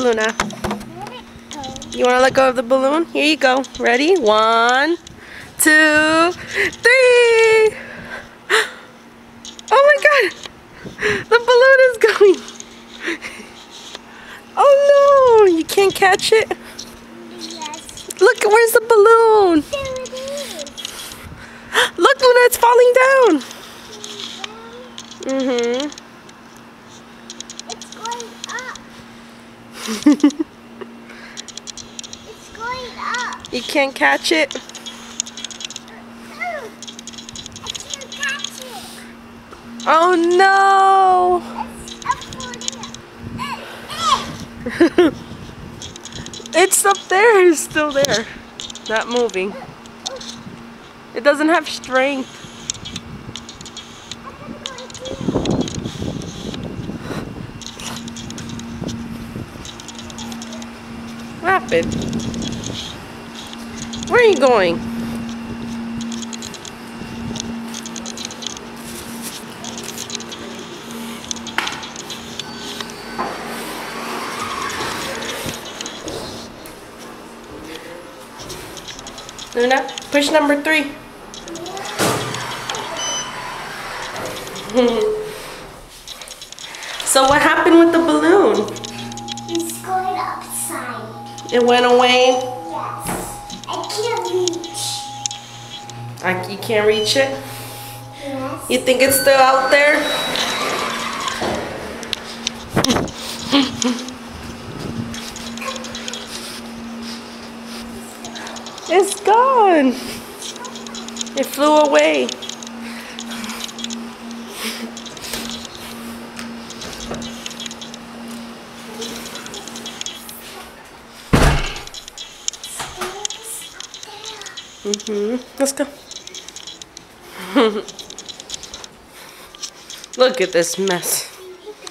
Luna. You want to let go of the balloon? Here you go. Ready? 1, 2, 3. Oh my God! The balloon is going. Oh no! You can't catch it? Yes. Look, where's the balloon? There it is. Look, Luna, it's falling down. Mm-hmm. It's going up. It's going up. You can't catch it? I can't catch it. Oh no! It's up there. It's still there. Not moving. It doesn't have strength. What happened? Where are you going? Luna, push number 3. So what happened with the balloon? It's going upside. It went away? Yes. I can't reach. You can't reach it? Yes. You think it's still out there? It's gone. It flew away. Let's go. Look at this mess.